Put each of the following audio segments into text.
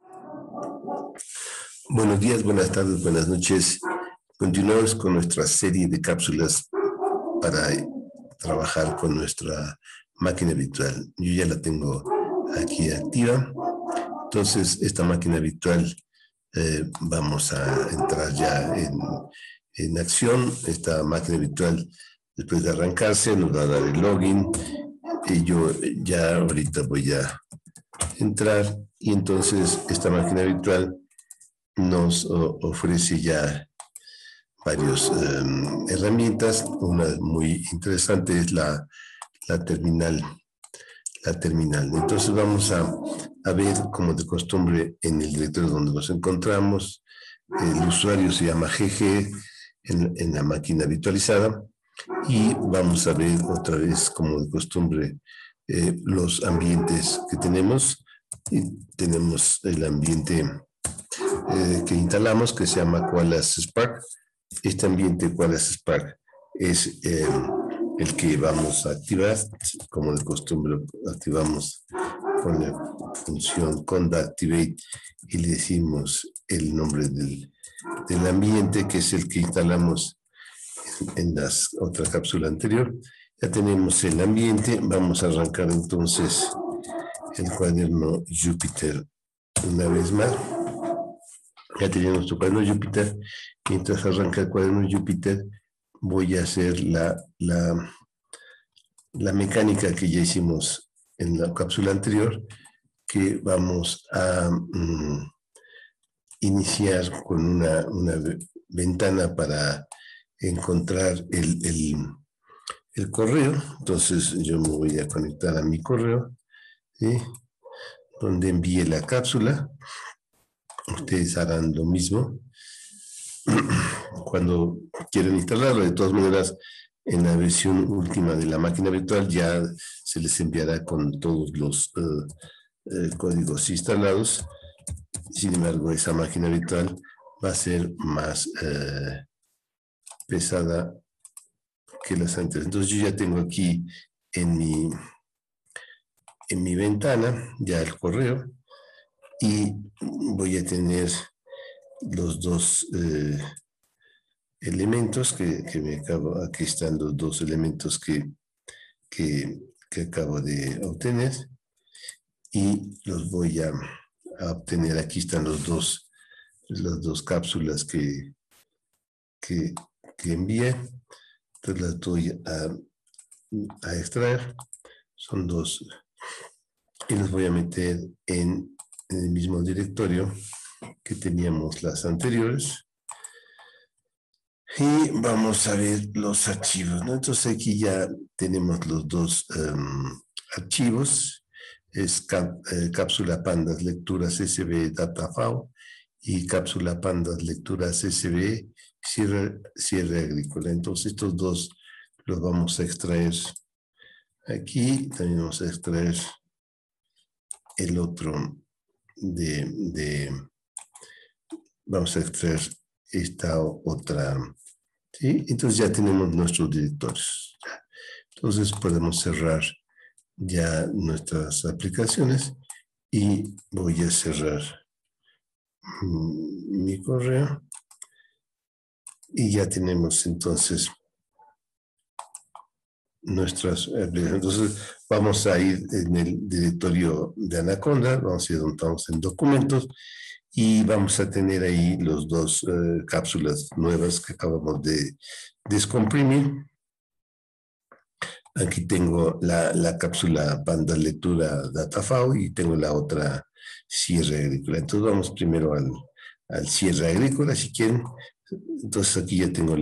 Buenos días, buenas tardes, buenas noches. Continuamos con nuestra serie de cápsulas para trabajar con nuestra máquina virtual. Yo ya la tengo aquí activa. Entonces, esta máquina virtual vamos a entrar ya en acción. Esta máquina virtual, después de arrancarse, nos va a dar el login. Y yo ya ahorita voy a entrar y entonces esta máquina virtual nos ofrece ya varias herramientas. Una muy interesante es la terminal. Entonces vamos a ver, como de costumbre, en el directorio donde nos encontramos. El usuario se llama GG en la máquina virtualizada y vamos a ver otra vez, como de costumbre, los ambientes que tenemos. Y tenemos el ambiente que instalamos, que se llama Qualys Spark. Este ambiente Qualys Spark es el que vamos a activar. Como de costumbre, activamos con la función conda activate y le decimos el nombre del ambiente, que es el que instalamos en la otra cápsula anterior. Ya tenemos el ambiente. Vamos a arrancar entonces el cuaderno Jupyter una vez más. Ya tenemos nuestro cuaderno Jupyter. Mientras arranca el cuaderno Jupyter, voy a hacer la mecánica que ya hicimos en la cápsula anterior, que vamos a iniciar con una ventana para encontrar el correo. Entonces yo me voy a conectar a mi correo, ¿sí?, donde envié la cápsula. Ustedes harán lo mismo cuando quieran instalarlo. De todas maneras, en la versión última de la máquina virtual ya se les enviará con todos los códigos instalados. Sin embargo, esa máquina virtual va a ser más pesada que las anteriores. Entonces yo ya tengo aquí en mi ventana ya el correo, y voy a tener los dos elementos que me acabo. Aquí están los dos elementos que acabo de obtener, y los voy a obtener. Aquí están las dos cápsulas que envié. Entonces las voy a extraer. Son dos, y los voy a meter en el mismo directorio que teníamos las anteriores. Y vamos a ver los archivos, ¿no? Entonces aquí ya tenemos los dos archivos. Es cápsula pandas lecturas SB DataFAO y cápsula pandas lecturas SB cierre agrícola. Entonces estos dos los vamos a extraer aquí. También vamos a extraer el otro vamos a extraer esta otra, ¿sí? Entonces ya tenemos nuestros directorios. Entonces podemos cerrar ya nuestras aplicaciones, y voy a cerrar mi correo, y ya tenemos entonces nuestras aplicaciones. Entonces vamos a ir en el directorio de Anaconda, vamos a ir donde estamos en documentos, y vamos a tener ahí los dos cápsulas nuevas que acabamos de descomprimir. Aquí tengo la cápsula Panda Lectura DataFAO y tengo la otra Cierre Agrícola. Entonces vamos primero al Cierre Agrícola, si quieren. Entonces aquí ya tengo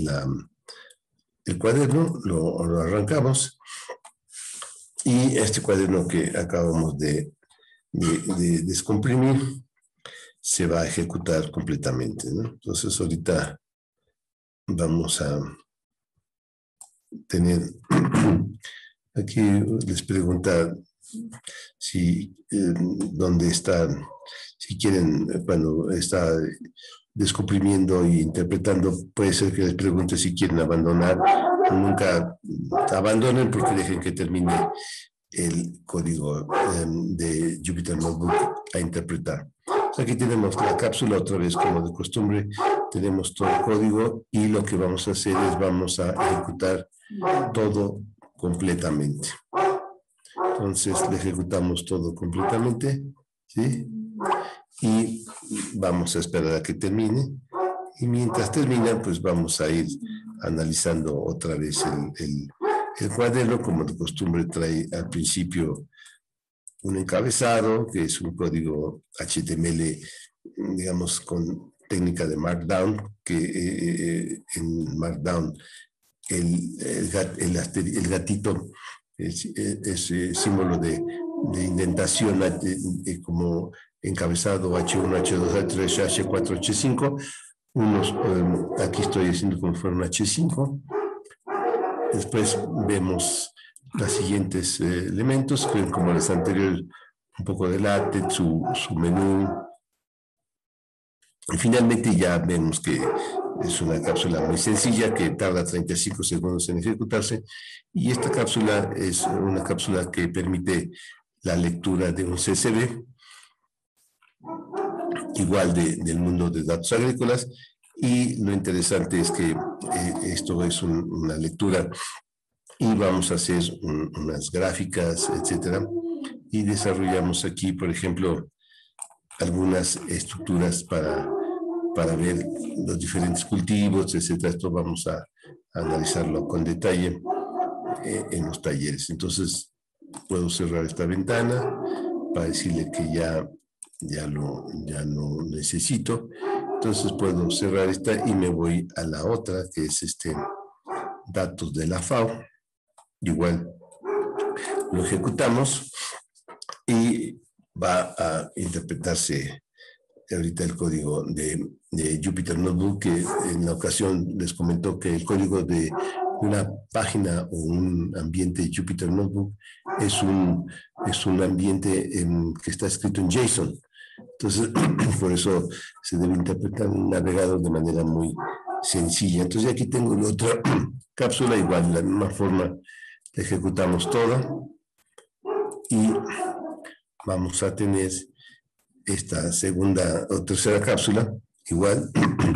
el cuaderno, lo arrancamos, y este cuaderno que acabamos de descomprimir se va a ejecutar completamente, ¿no? Entonces ahorita vamos a tener, aquí les pregunta si dónde están, si quieren, cuando está descomprimiendo e interpretando, puede ser que les pregunte si quieren abandonar. Nunca abandonen, porque dejen que termine el código de Jupyter Notebook a interpretar. Aquí tenemos la cápsula otra vez, como de costumbre, tenemos todo el código y lo que vamos a hacer es vamos a ejecutar todo completamente. Entonces le ejecutamos todo completamente, ¿sí? Y vamos a esperar a que termine. Y mientras termina, pues vamos a ir analizando otra vez el cuaderno. Como de costumbre trae al principio un encabezado, que es un código HTML, digamos, con técnica de Markdown, que en Markdown el gatito es símbolo de indentación como encabezado H1, H2, H3, H4, H5. Aquí estoy haciendo como si fuera un H5. Después vemos los siguientes elementos, que como los anteriores, un poco de látex, su menú. Y finalmente ya vemos que es una cápsula muy sencilla que tarda 35 segundos en ejecutarse. Y esta cápsula es una cápsula que permite la lectura de un CSV, igual del mundo de datos agrícolas. Y lo interesante es que esto es una lectura y vamos a hacer unas gráficas, etcétera. Y desarrollamos aquí, por ejemplo, algunas estructuras para ver los diferentes cultivos, etcétera. Esto vamos a analizarlo con detalle en los talleres. Entonces, puedo cerrar esta ventana para decirle que ya no necesito. Entonces puedo cerrar esta y me voy a la otra, que es datos de la FAO. Igual lo ejecutamos y va a interpretarse ahorita el código de Jupyter Notebook, que en la ocasión les comentó que el código de una página o un ambiente Jupyter Notebook es un ambiente que está escrito en JSON. Entonces, por eso se debe interpretar un navegador de manera muy sencilla. Entonces, aquí tengo la otra cápsula, igual, de la misma forma, la ejecutamos toda y vamos a tener esta segunda o tercera cápsula, igual,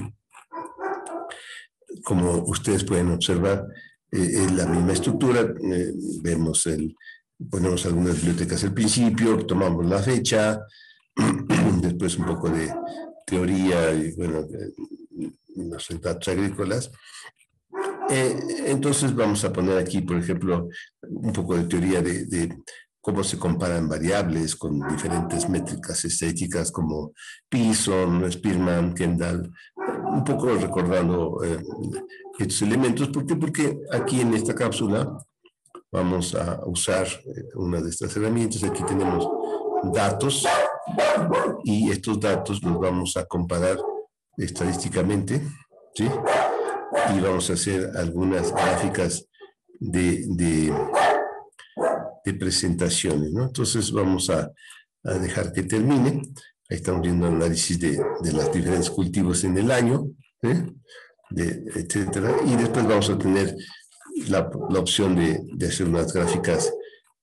como ustedes pueden observar, es la misma estructura. Ponemos algunas bibliotecas al principio, tomamos la fecha, después un poco de teoría y, bueno, los datos agrícolas. Entonces vamos a poner aquí, por ejemplo, un poco de teoría de cómo se comparan variables con diferentes métricas estadísticas como Pearson, Spearman, Kendall, un poco recordando estos elementos. ¿Por qué? Porque aquí en esta cápsula vamos a usar una de estas herramientas. Aquí tenemos datos y estos datos los vamos a comparar estadísticamente, ¿sí? Y vamos a hacer algunas gráficas de presentaciones, ¿no? Entonces vamos a dejar que termine. Ahí estamos viendo análisis de los diferentes cultivos en el año, etcétera. Y después vamos a tener la opción de hacer unas gráficas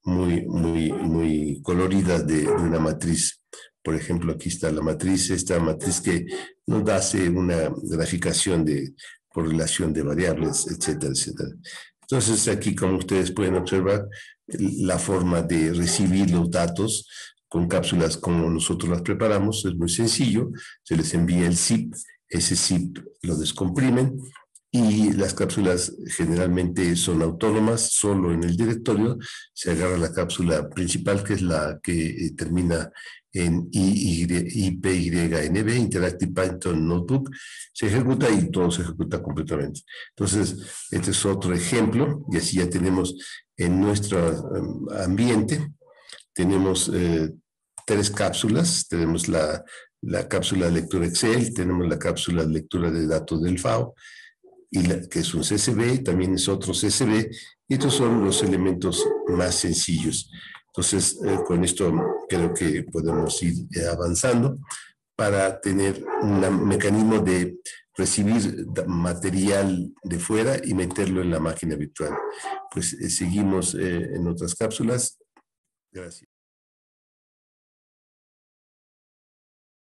muy coloridas de una matriz. Por ejemplo, aquí está la matriz, esta matriz que nos hace una graficación de correlación de variables, etcétera, etcétera. Entonces, aquí, como ustedes pueden observar, la forma de recibir los datos con cápsulas como nosotros las preparamos es muy sencillo. Se les envía el zip, ese zip lo descomprimen y las cápsulas generalmente son autónomas. Solo en el directorio se agarra la cápsula principal, que es la que termina en IPYNB, Interactive Python Notebook, se ejecuta y todo se ejecuta completamente. Entonces, este es otro ejemplo, y así ya tenemos en nuestro ambiente, tenemos 3 cápsulas. Tenemos la cápsula de lectura Excel, tenemos la cápsula de lectura de datos del FAO, que es un CSV, también es otro CSV, y estos son los elementos más sencillos. Entonces, con esto creo que podemos ir avanzando para tener un mecanismo de recibir material de fuera y meterlo en la máquina virtual. Pues seguimos en otras cápsulas. Gracias.